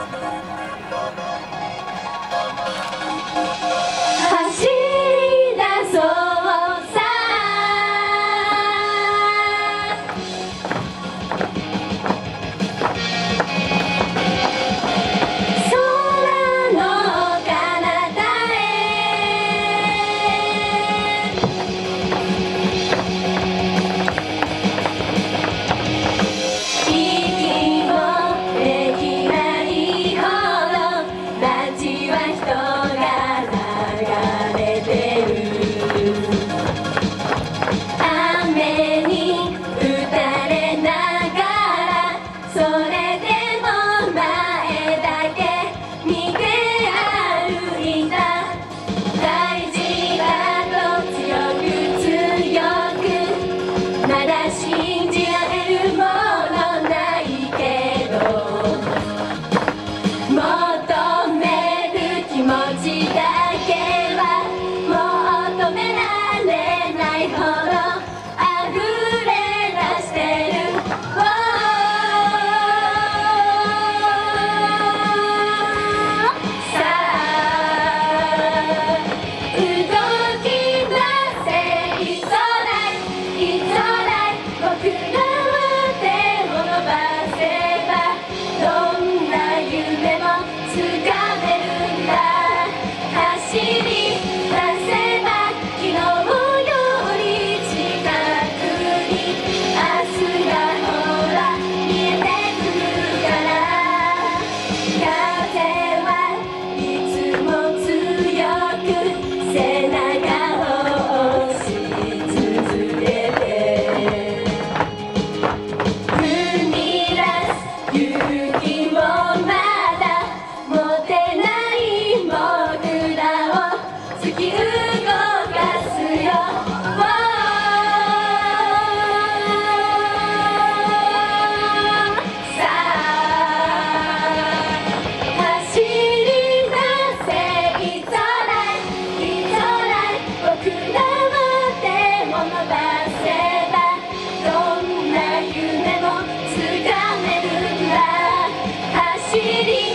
走り出そうさ空の彼方息もできないほど街は人が流れてる雨に打たれながらそれでも前だけ見て歩いた大事だと強く強くまだ信じられるものないけど求める気持ちだけは求められないほど溢れ出してるさあ動き出せいつだいいつだい僕らは手を伸ばせばどんな夢もつかめるんだ走り出せば昨日より近くに明日がほら見えてくるから風はいつも強く背中を押し続けて踏み出す勇気をまだ持てない僕らを突き動かすよさあ走り出せいつだいいつだい僕らは手を伸ばせばどんな夢もつかめるんだ走り